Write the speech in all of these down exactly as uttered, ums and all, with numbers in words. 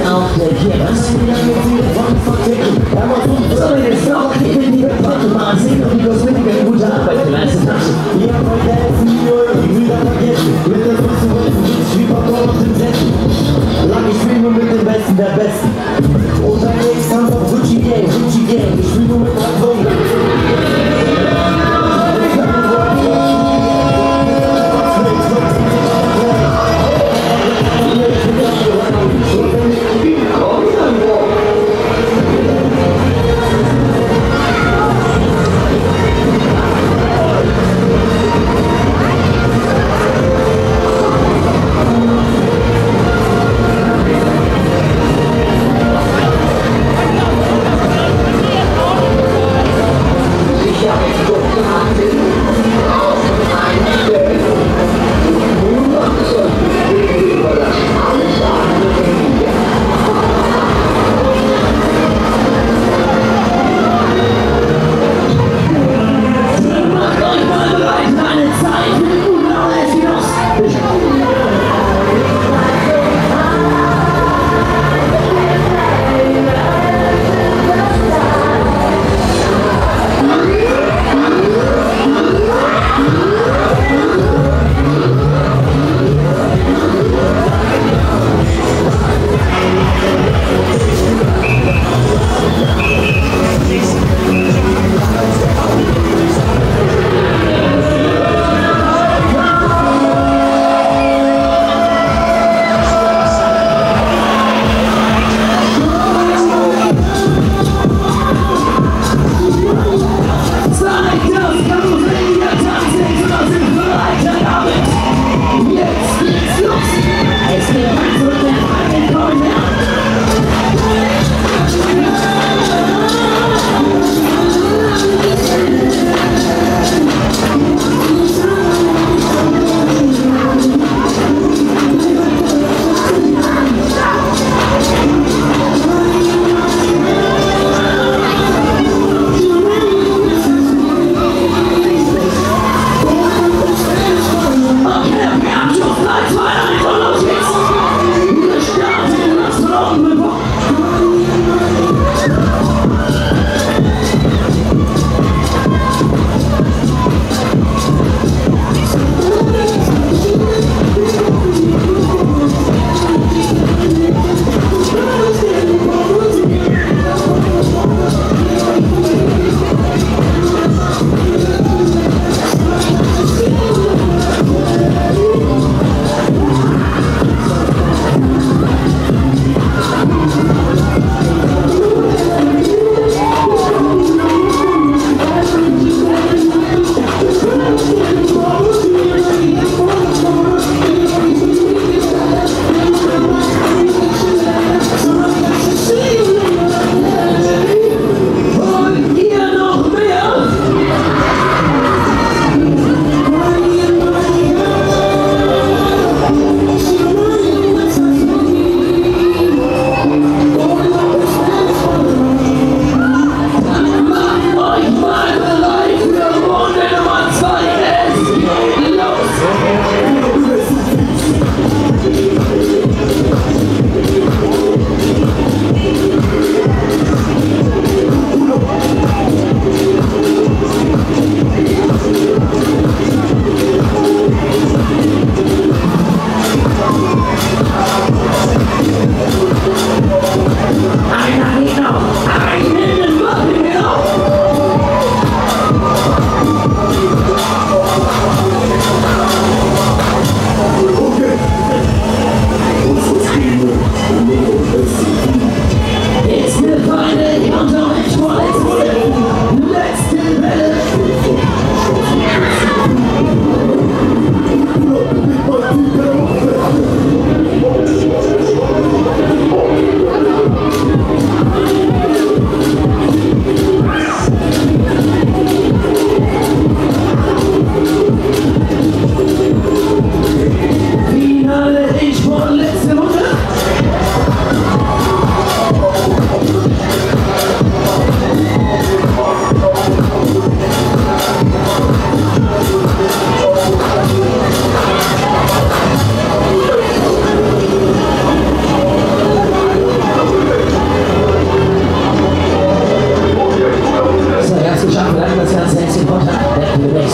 auch der Kieras. So, meine Frau, ich will die Welt mal sehen, ob die Kosmetiker gute Arbeit geleistet hat. Ja, heute helfen die Euro, die wieder vergessen. Mit der Füße wollen sie wie Papa auf den Sätzen. Lang ich spiel nur mit den Besten der Besten. Unterwegs kommt auf Gucci Gang, Gucci Gang. Ich spiel nur mit Handlungen.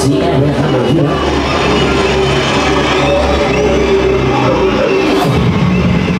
C R H